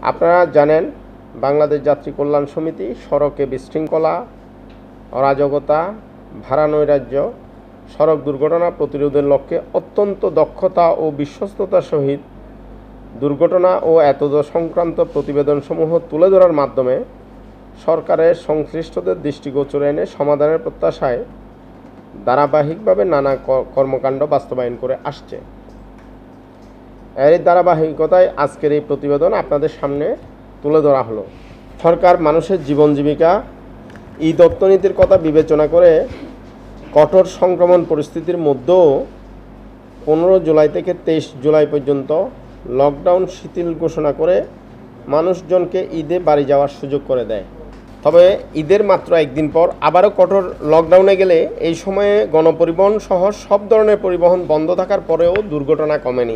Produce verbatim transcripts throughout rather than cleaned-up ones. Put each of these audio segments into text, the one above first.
আপনারা জানেন বাংলাদেশ যাত্রী কল্যাণ সমিতি সড়কে বিশৃঙ্খলা, অরাজকতা, ভাড়া নৈরাজ্য, সড়ক দুর্ঘটনা প্রতিরোধের লক্ষ্যে অত্যন্ত দক্ষতা ও বিশ্বস্ততার সহিত দুর্ঘটনা ও এতদ সংক্রান্ত প্রতিবেদনসমূহ তুলে ধরার মাধ্যমে সরকারের সংশ্লিষ্টদের দৃষ্টিগোচরে এনে সমাধানের প্রত্যাশায় ধারাবাহিকভাবে নানা কর্মকাণ্ড বাস্তবায়ন করে আসছে। এর ধারাবাহিকতায় আজকের এই প্রতিবেদন আপনাদের সামনে তুলে ধরা হলো। সরকার মানুষের জীবন জীবিকা, ঈদ অর্থনীতির কথা বিবেচনা করে কঠোর সংক্রমণ পরিস্থিতির মধ্যেও পনেরো জুলাই থেকে তেইশ জুলাই পর্যন্ত লকডাউন শিথিল ঘোষণা করে মানুষজনকে ঈদে বাড়ি যাওয়ার সুযোগ করে দেয়। তবে ঈদের মাত্র একদিন পর আবারও কঠোর লকডাউনে গেলে এই সময়ে গণপরিবহন সহ সব ধরনের পরিবহন বন্ধ থাকার পরেও দুর্ঘটনা কমেনি।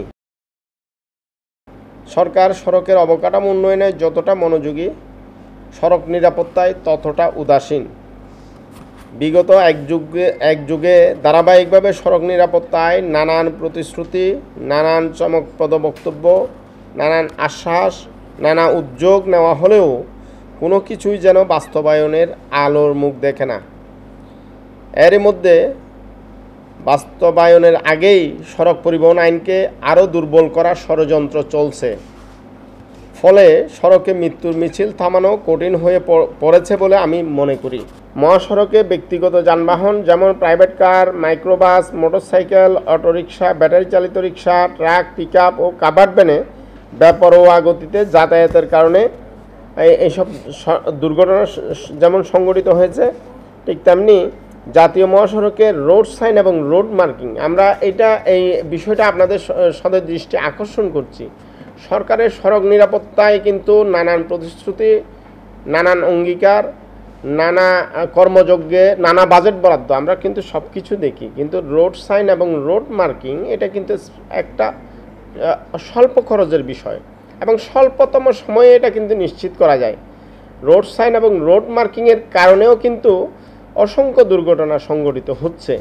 সরকার সড়কের অবকাঠামো উন্নয়নে যতটা মনোযোগী, সড়ক নিরাপত্তায় ততটা উদাসীন। বিগত এক যুগে এক যুগে ধারাবাহিকভাবে সড়ক নিরাপত্তায় নানান প্রতিশ্রুতি, নানান চমকপ্রদ বক্তব্য, নানান আশ্বাস, নানা উদ্যোগ নেওয়া হলেও কোনো কিছুই যেন বাস্তবায়নের আলোর মুখ দেখে না। এর মধ্যে বাস্তবায়নের আগেই সড়ক পরিবহন আইনকে আরও দুর্বল করার ষড়যন্ত্র চলছে। ফলে সড়কে মৃত্যুর মিছিল থামানো কঠিন হয়ে পড়েছে বলে আমি মনে করি। মহাসড়কে ব্যক্তিগত যানবাহন যেমন private car, microbus, motorcycle, autorickshaw, battery চালিত রিক্সা, ট্রাক, পিকআপ ও কাভার্ড ভ্যানে বেপরোয়া গতিতে যাতায়াতের কারণে এইসব দুর্ঘটনা যেমন সংঘটিত হয়েছে, ঠিক তেমনি জাতীয় মহাসড়কে রোড সাইন এবং রোড মার্কিং, আমরা এটা এই বিষয়টা আপনাদের সদের দৃষ্টি আকর্ষণ করছি। সরকারের সড়ক নিরাপত্তায় কিন্তু নানান প্রতিশ্রুতি, নানান অঙ্গীকার, নানা কর্মযজ্ঞে নানা বাজেট বরাদ্দ আমরা কিন্তু সব কিছু দেখি, কিন্তু রোড সাইন এবং রোড মার্কিং এটা কিন্তু একটা স্বল্প খরচের বিষয় এবং স্বল্পতম সময়ে এটা কিন্তু নিশ্চিত করা যায়। রোড সাইন এবং রোড মার্কিংয়ের কারণেও কিন্তু অসংখ্য দুর্ঘটনা সংঘটিত হচ্ছে।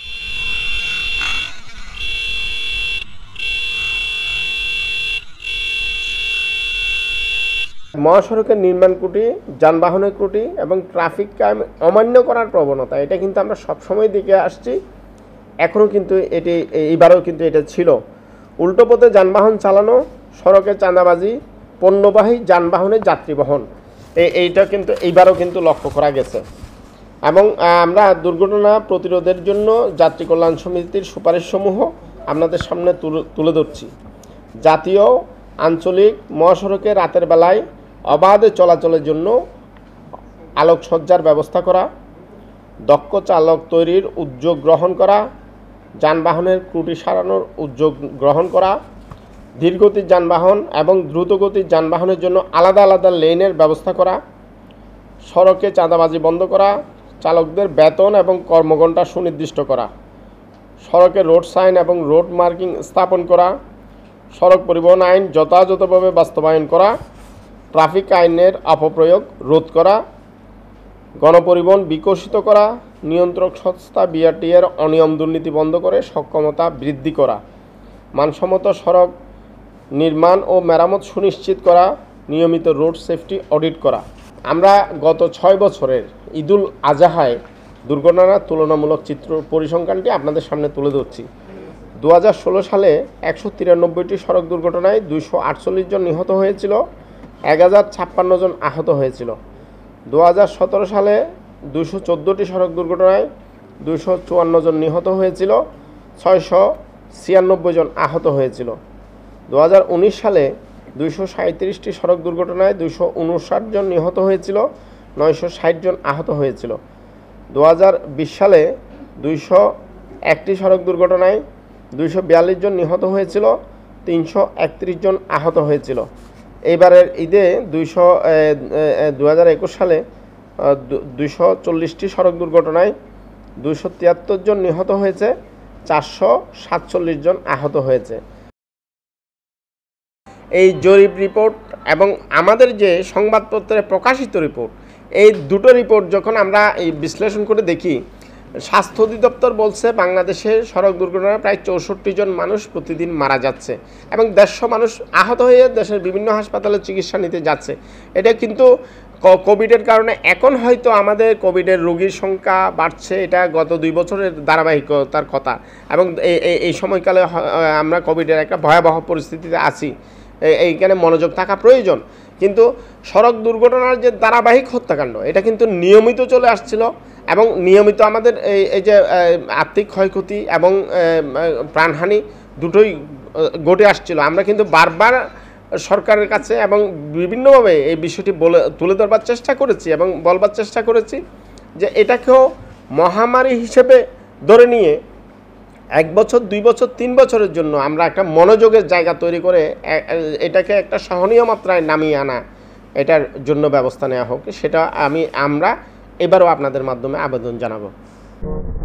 মহাসড়কের নির্মাণ ত্রুটি, যানবাহনের ত্রুটি এবং ট্রাফিক আইন অমান্য করার প্রবণতা, এটা কিন্তু আমরা সবসময় দেখে আসছি, এখনও কিন্তু এটি এইবারও কিন্তু এটা ছিল। উল্টো পথে যানবাহন চালানো, সড়কে চাঁদাবাজি, পণ্যবাহী যানবাহনের যাত্রীবহন, এইটা কিন্তু এইবারও কিন্তু লক্ষ্য করা গেছে। এবং আমরা দুর্ঘটনা প্রতিরোধের জন্য যাত্রী কল্যাণ সমিতির সুপারিশসমূহ আপনাদের সামনে তুলে ধরছি। জাতীয় আঞ্চলিক মহাসড়কে রাতের বেলায় অবাধে চলাচলের জন্য আলোকসজ্জার ব্যবস্থা করা, দক্ষ চালক তৈরির উদ্যোগ গ্রহণ করা, যানবাহনের ত্রুটি সারানোর উদ্যোগ গ্রহণ করা, ধীরগতির যানবাহন এবং দ্রুতগতির যানবাহনের জন্য আলাদা আলাদা লেনের ব্যবস্থা করা, সড়কে চাঁদাবাজি বন্ধ করা, চালকদের বেতন এবং কর্মঘণ্টা সুনির্দিষ্ট করা, সড়কে রোড সাইন এবং রোড মার্কিং স্থাপন করা, সড়ক পরিবহন আইন যথাযথভাবে বাস্তবায়ন করা, ট্রাফিক আইনের অপপ্রয়োগ রোধ করা, গণপরিবহন বিকশিত করা, নিয়ন্ত্রক সংস্থা বিআরটি এর অনিয়ম দুর্নীতি বন্ধ করে সক্ষমতা বৃদ্ধি করা, মানসম্মত সড়ক নির্মাণ ও মেরামত সুনিশ্চিত করা, নিয়মিত রোড সেফটি অডিট করা। আমরা গত ছয় বছরের ঈদুল আজহায় দুর্ঘটনার তুলনামূলক চিত্র পরিসংখ্যানটি আপনাদের সামনে তুলে ধরছি। দু হাজার ষোলো সালে একশো তিরানব্বইটি সড়ক দুর্ঘটনায় দুইশো আটচল্লিশ জন নিহত হয়েছিল, এক হাজার ছাপ্পান্ন জন আহত হয়েছিল। দু হাজার সতেরো সালে দুইশো চোদ্দোটি সড়ক দুর্ঘটনায় দুইশো চুয়ান্ন জন নিহত হয়েছিল, ছয়শো ছিয়ানব্বই জন আহত হয়েছিল। দু হাজার উনিশ সালে দুইশো সাঁত্রিশটি সড়ক দুর্ঘটনায় দুইশো উনষাট জন নিহত হয়েছিল, নয়শো ষাট জন আহত হয়েছিল। দু হাজার বিশ সালে দুইশো একটি সড়ক দুর্ঘটনায় দুইশো বিয়াল্লিশ জন নিহত হয়েছিল, তিনশো একত্রিশ জন আহত হয়েছিল। এইবারের ঈদে দুইশো দু হাজার একুশ সালে দুইশো চল্লিশটি সড়ক দুর্ঘটনায় দুইশো তিয়াত্তর জন নিহত হয়েছে, চারশো সাতচল্লিশ জন আহত হয়েছে। এই জরিপ রিপোর্ট এবং আমাদের যে সংবাদপত্রে প্রকাশিত রিপোর্ট, এই দুটো রিপোর্ট যখন আমরা এই বিশ্লেষণ করে দেখি, স্বাস্থ্য অধিদপ্তর বলছে বাংলাদেশে সড়ক দুর্ঘটনায় প্রায় চৌষট্টি জন মানুষ প্রতিদিন মারা যাচ্ছে এবং দেড়শো মানুষ আহত হয়ে দেশের বিভিন্ন হাসপাতালে চিকিৎসা নিতে যাচ্ছে। এটা কিন্তু কোভিডের কারণে এখন হয়তো আমাদের কোভিডের রোগীর সংখ্যা বাড়ছে, এটা গত দুই বছরের ধারাবাহিকতার কথা, এবং এই সময়কালে আমরা কোভিডের একটা ভয়াবহ পরিস্থিতিতে আছি, এইখানে মনোযোগ থাকা প্রয়োজন। কিন্তু সড়ক দুর্ঘটনার যে ধারাবাহিক হত্যাকাণ্ড এটা কিন্তু নিয়মিত চলে আসছিল এবং নিয়মিত আমাদের এই এই যে আর্থিক ক্ষয়ক্ষতি এবং প্রাণহানি দুটোই ঘটে আসছিল। আমরা কিন্তু বারবার সরকারের কাছে এবং বিভিন্নভাবে এই বিষয়টি বলে তুলে ধরবার চেষ্টা করেছি এবং বলবার চেষ্টা করেছি যে এটাকেও মহামারী হিসেবে ধরে নিয়ে এক বছর দুই বছর তিন বছরের জন্য আমরা একটা মনোযোগের জায়গা তৈরি করে এটাকে একটা সহনীয় মাত্রায় নামিয়ে আনা, এটার জন্য ব্যবস্থা নেওয়া হোক, সেটা আমি আমরা এবারও আপনাদের মাধ্যমে আবেদন জানাবো।